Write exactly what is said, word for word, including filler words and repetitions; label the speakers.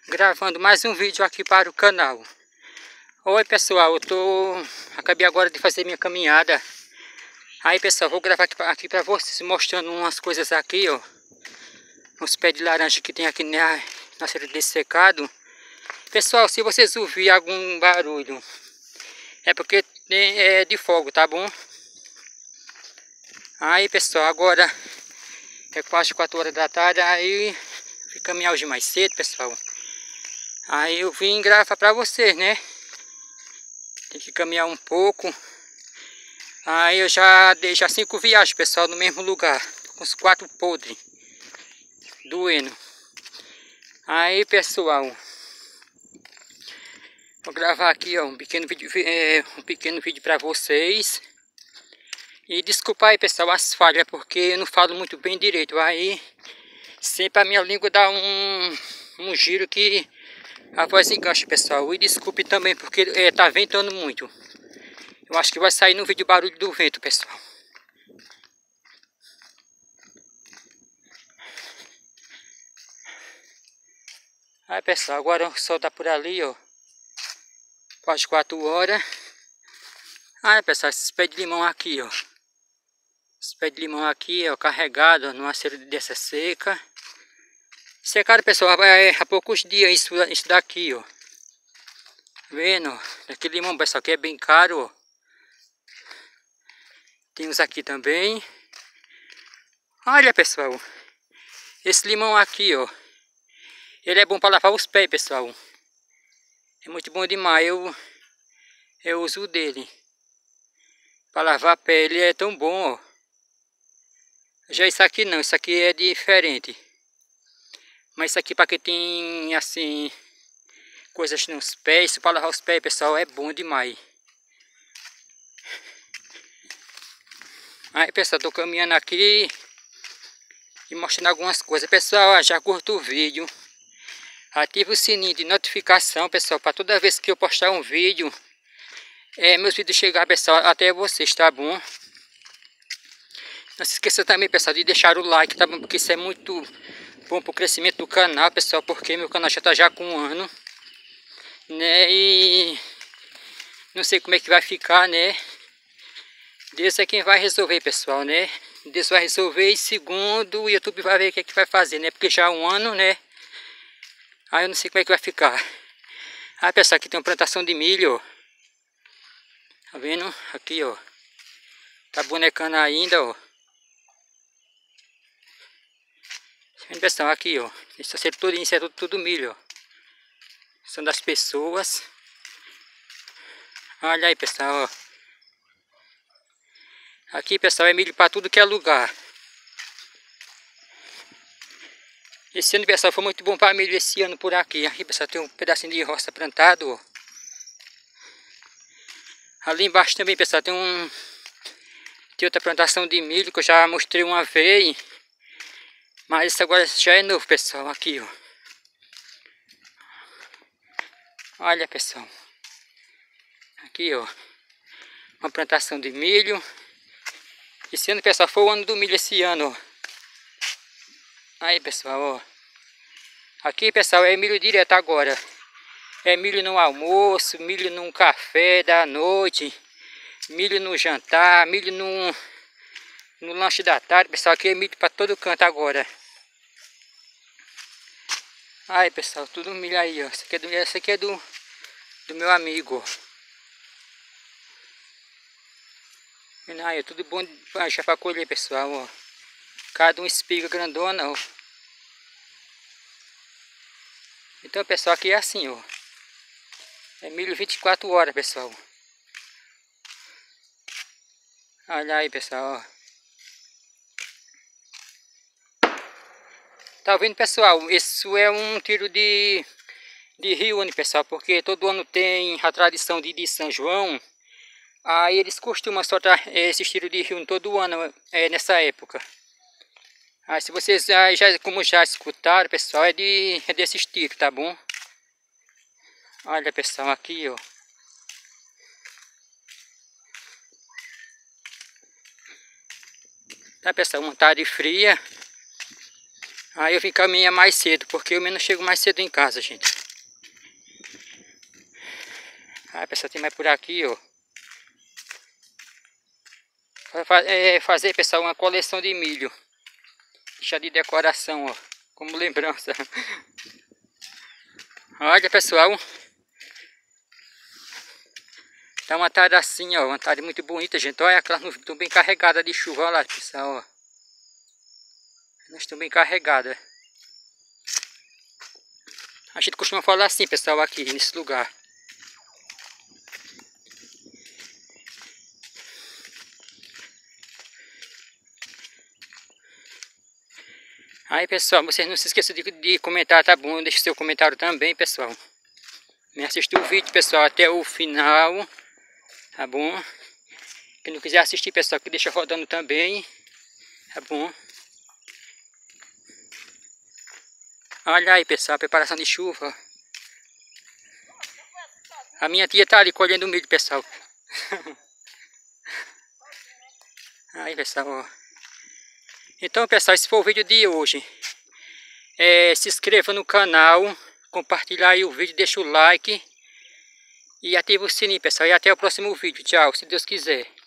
Speaker 1: Gravando mais um vídeo aqui para o canal. Oi pessoal, eu tô acabei agora de fazer minha caminhada. Aí pessoal, vou gravar aqui, aqui para vocês, mostrando umas coisas aqui, ó. Uns pés de laranja que tem aqui na, na série desse secado. Pessoal, se vocês ouvirem algum barulho, é porque tem, é de fogo, tá bom? Aí pessoal, agora é quase quatro horas da tarde, aí fui caminhar hoje mais cedo, pessoal. Aí eu vim gravar pra vocês, né? Tem que caminhar um pouco. Aí eu já dei já cinco viagens, pessoal, no mesmo lugar. Tô com os quatro podres. Doendo. Aí, pessoal. Vou gravar aqui, ó, um pequeno vídeo, é, um pequeno vídeo pra vocês. E desculpa aí, pessoal, as falhas, porque eu não falo muito bem direito. Aí, sempre a minha língua dá um, um giro que a voz engancha, pessoal. E desculpe também, porque é, tá ventando muito. Eu acho que vai sair no vídeo barulho do vento, pessoal. Aí, pessoal, agora o sol tá por ali, ó. Quase quatro horas. Aí, pessoal, esses pés de limão aqui, ó. Esses pés de limão aqui, ó, carregado numa cera dessa seca. Secaram, pessoal, há poucos dias isso, isso daqui, ó. Vendo? Aquele limão, pessoal, que é bem caro, ó. Tem uns aqui também. Olha, pessoal. Esse limão aqui, ó. Ele é bom para lavar os pés, pessoal. É muito bom demais. Eu, eu uso dele. Para lavar pé, ele é tão bom, ó. Já isso aqui não, isso aqui é diferente. Mas isso aqui para quem tem, assim, coisas nos pés, para lavar os pés, pessoal, é bom demais. Aí, pessoal, tô caminhando aqui e mostrando algumas coisas. Pessoal, já curta o vídeo. Ative o sininho de notificação, pessoal, para toda vez que eu postar um vídeo, é, meus vídeos chegar, pessoal, até vocês, tá bom? Não se esqueça também, pessoal, de deixar o like, tá bom? Porque isso é muito bom pro crescimento do canal, pessoal, porque meu canal já tá já com um ano, né? E não sei como é que vai ficar, né? Deus é quem vai resolver, pessoal, né? Deus vai resolver e segundo, o YouTube vai ver o que é que vai fazer, né? Porque já há um ano, né? Aí eu não sei como é que vai ficar. Ah, pessoal, aqui tem uma plantação de milho, ó. Tá vendo? Aqui, ó. Tá bonecando ainda, ó. Tá vendo, pessoal? Aqui, ó. Isso é tudo, isso é tudo, tudo milho, ó. São das pessoas. Olha aí, pessoal, ó. Aqui, pessoal, é milho para tudo que é lugar. Esse ano, pessoal, foi muito bom para milho esse ano por aqui. Aqui, pessoal, tem um pedacinho de roça plantado, ó. Ali embaixo também, pessoal, tem um... Tem outra plantação de milho que eu já mostrei uma vez. Mas esse agora já é novo, pessoal, aqui, ó. Olha, pessoal. Aqui, ó. Uma plantação de milho. Esse ano, pessoal, foi o ano do milho esse ano, ó. Aí, pessoal, ó. Aqui, pessoal, é milho direto agora. É milho no almoço, milho no café da noite, milho no jantar, milho no, no lanche da tarde, pessoal. Aqui é milho para todo canto agora. Aí, pessoal, tudo milho aí, ó. Esse aqui é do, esse aqui é do, do meu amigo, ó. Aí, tudo bom já para colher, pessoal, ó. Cada um espiga grandona, ó. Então, pessoal, aqui é assim, ó. É milho vinte e quatro horas, pessoal. Olha aí, pessoal, ó. Tá vendo, pessoal? Isso é um tiro de, de rio, né, pessoal? Porque todo ano tem a tradição de, de São João. Aí eles costumam soltar esse tiro de rio todo ano, é, nessa época. Aí se vocês já, já, como já escutaram, pessoal, é, de, é desse estilo, tá bom? Olha, pessoal, aqui, ó. Tá, pessoal, uma tarde fria. Aí eu vim caminhar mais cedo, porque eu menos chego mais cedo em casa, gente. Ah, pessoal, tem mais por aqui, ó. É, fazer, pessoal, uma coleção de milho. Deixar de decoração, ó. Como lembrança. Olha, pessoal. Tá uma tarde assim, ó. Uma tarde muito bonita, gente. Olha, aquelas nuvens estão bem carregadas de chuva. Olha lá, pessoal, ó. Nós estamos bem carregadas. A gente costuma falar assim, pessoal, aqui nesse lugar. Aí, pessoal, vocês não se esqueçam de, de comentar, tá bom? Deixe seu comentário também, pessoal. Me assista o vídeo, pessoal, até o final. Tá bom? Quem não quiser assistir, pessoal, que deixa rodando também. Tá bom? Olha aí, pessoal, a preparação de chuva. A minha tia tá ali colhendo milho, pessoal. Aí, pessoal, ó. Então, pessoal, esse foi o vídeo de hoje. É, se inscreva no canal, compartilha aí o vídeo, deixa o like e ativa o sininho, pessoal. E até o próximo vídeo. Tchau, se Deus quiser.